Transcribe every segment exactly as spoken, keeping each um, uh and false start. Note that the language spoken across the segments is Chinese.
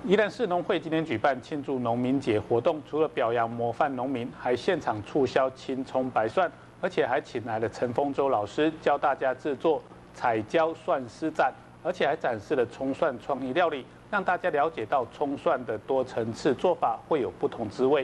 宜兰市农会今天举办庆祝农民节活动，除了表扬模范农民，还现场促销青葱白蒜，而且还请来了陈丰洲老师教大家制作彩椒蒜丝蘸，而且还展示了葱蒜创意料理，让大家了解到葱蒜的多层次做法会有不同滋味。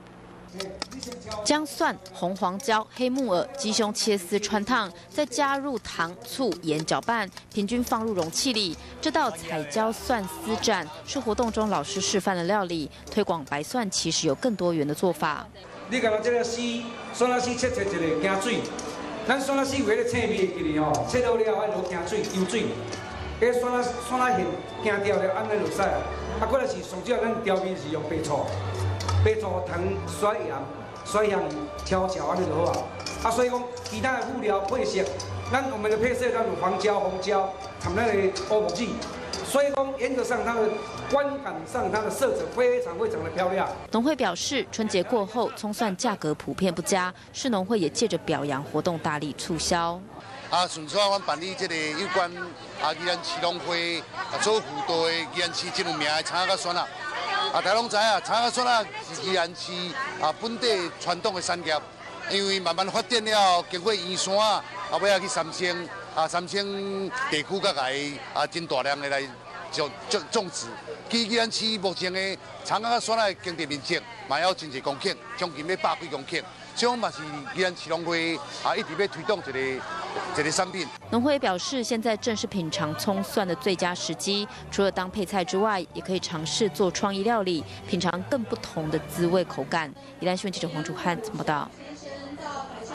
将蒜、红黄椒、黑木耳、鸡胸切丝穿烫，再加入糖、醋、盐搅拌，平均放入容器里。这道彩椒蒜丝蘸是活动中老师示范的料理，推广白蒜其实有更多元的做法。 你看到这个丝，蒜仔丝切切一个惊水，咱蒜仔丝有迄个青味记哩吼，切好了爱落惊水、油水，迄蒜仔蒜仔馅惊掉了，安尼就使啊。啊，过来是上少咱调味是用白醋。 白醋糖甩盐，甩盐调调安尼就好啊。啊，所以讲其他的辅料配色，咱我们的配色咱有黄椒、红椒，含那个欧姆剂。所以讲原则上它的观感上，它的色泽非常非常的漂亮。 农会表示，春节过后葱蒜价格普遍不佳，市农会也借着表扬活动大力促销。 啊，顺续阮办理这个有关啊，宜兰市农会啊做辅导的宜兰市真有名的葱仔蒜啊。 啊，大家拢知啊，葱仔蒜啊是宜兰市啊本地传统的产业，因为慢慢发展了，经过圆山啊，后尾啊去三星啊，三星地区甲来啊真大量的来种种种植。其宜兰市目前的葱仔蒜的经济面积嘛有真侪公顷，将近要百几公顷，所以嘛是宜兰市农会啊一直要推动一个。 这类产品， 农会表示，现在正是品尝葱蒜的最佳时机。除了当配菜之外，也可以尝试做创意料理，品尝更不同的滋味口感。宜兰新闻记者黄楚汉报道。